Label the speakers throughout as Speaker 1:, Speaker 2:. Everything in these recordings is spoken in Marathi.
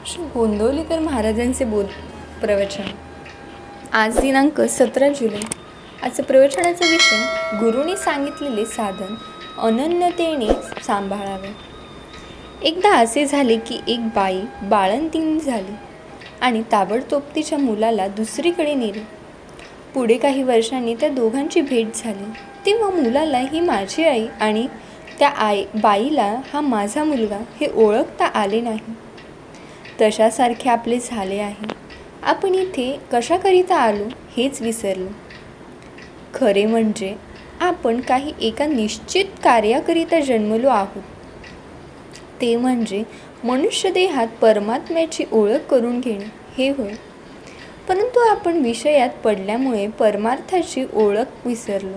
Speaker 1: श्री गोंदवलेकर महाराजांचे प्रवचन. आज दिनांक 17 जुलै. आजचं प्रवचनाचा विषय गुरुने सांगितलेले साधन अनन्यतेने सांभाळावे. एकदा असे झाले की एक बाई बाळंतीण झाली आणि ताबडतोब तिच्या मुलाला दुसरीकडे नेले. पुढे काही वर्षांनी त्या दोघांची भेट झाली, तेव्हा मुलाला ही माझी आई आणि त्या बाईला हा माझा मुलगा हे ओळखता आले नाही. तशासारखे आपले झाले आहे. आपण इथे कशाकरिता आलो हेच विसरलो. खरे म्हणजे आपण काही एका निश्चित कार्याकरिता जन्मलो आहोत, ते म्हणजे मनुष्य देहात परमात्म्याची ओळख करून घेणे हे होय. परंतु आपण विषयात पडल्यामुळे परमार्थाची ओळख विसरलो.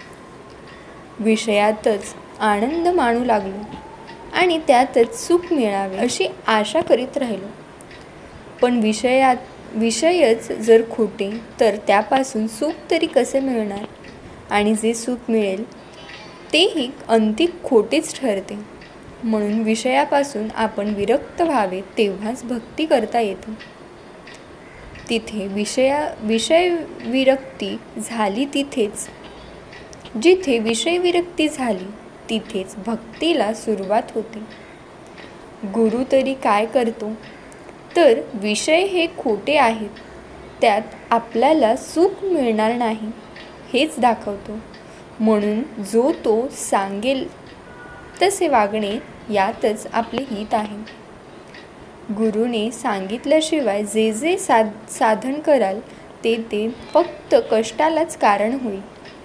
Speaker 1: विषयातच आनंद मानू लागलो आणि त्यातच सुख मिळावे अशी आशा करीत राहिलो. पण विषयच जर खोटे तर त्यापासून सुख तरी कसे मिळणार, आणि जे सुख मिळेल तेही अंती खोटेच ठरते. म्हणून विषयापासून आपण विरक्त व्हावे, तेव्हाच भक्ती करता येते. तिथे विषय विरक्ती झाली जिथे विषय विरक्ती झाली तिथेच भक्तीला सुरुवात होते. गुरु तरी काय करतो तर विषय हे खोटे आहेत, त्यात आपल्याला सुख मिळणार नाही हेच दाखवतो. म्हणून जो तो सांगेल तसे वागणे यातच आपले हित आहे. गुरुने सांगितल्याशिवाय जे जे साधन कराल ते फक्त कष्टालाच कारण होईल.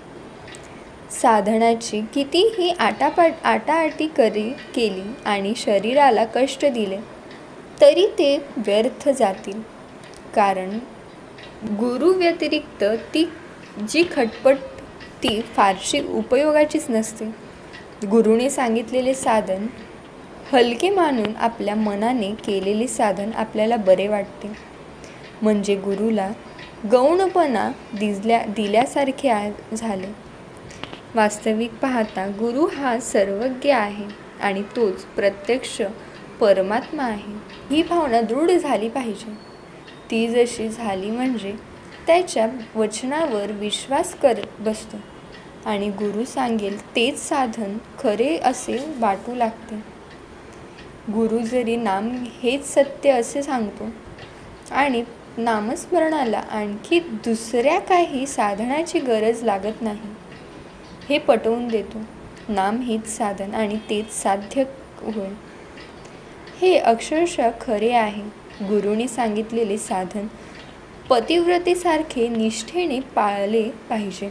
Speaker 1: साधनाची कितीही आटाआटी केली आणि शरीराला कष्ट दिले तरी ते व्यर्थ जातील. कारण गुरु व्यतिरिक्त ती जी खटपट ती फारशी उपयोगाचीच नसते. गुरुने सांगितलेले साधन हलके मानून आपल्या मनाने केलेले साधन आपल्याला बरे वाटते. म्हणजे गुरुला गौणपणा दिल्यासारखे झाले. वास्तविक पाहता गुरु हा सर्वज्ञ आहे आणि तोच प्रत्यक्ष परमात्मा आहे. ही भावना दृढ झाली पाहिजे. ती जशी झाली म्हणजे त्याच्या वचनावर विश्वास करत बसतो आणि गुरु सांगेल तेच साधन खरे असे वाटू लागते. गुरु जरी नाम हेच सत्य असे सांगतो आणि नामस्मरणाला आणखी दुसऱ्या काही साधनाची गरज लागत नाही हे पटवून देतो. नाम हेच साधन आणि तेच साध्य होय हे अक्षरशः खरे आहे. गुरुने सांगितलेले साधन पतिव्रतेसारखे निष्ठेने पाळले पाहिजे.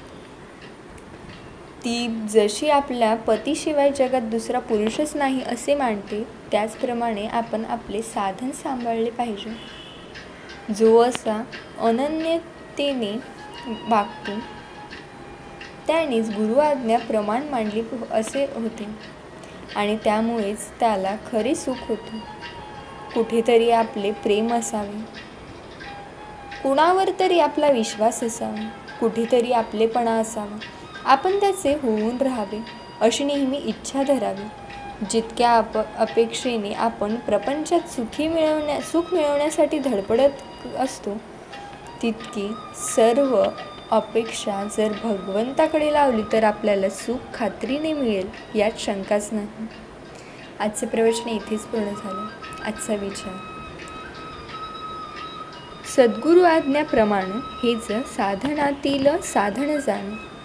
Speaker 1: ती जशी आपल्या पतीशिवाय जगात दुसरा पुरुषच नाही असे मानते, त्याचप्रमाणे आपण आपले साधन सांभाळले पाहिजे. जो असा अनन्यतेने वागतो त्यानेच गुरु आज्ञा प्रमाण मांडली असे होते आणि त्यामुळेच त्याला खरे सुख होते. कुठेतरी आपले प्रेम असावे, कुणावर तरी आपला विश्वास असावा, कुठेतरी आपलेपणा असावा, आपण त्याचे होऊन राहावे अशी नेहमी इच्छा धरावी. जितक्या अपेक्षेने आपण प्रपंचात सुख मिळवण्यासाठी धडपडत असतो, तितकी सर्व अपेक्षा जर भगवंताकडे लावली तर आपल्याला सुख खात्रीने मिळेल यात शंकाच नाही. आजचे प्रवचन इथेच पूर्ण झाले. आजचा विचार: सद्गुरु आज्ञाप्रमाणे हेच साधनातील साधन जाण.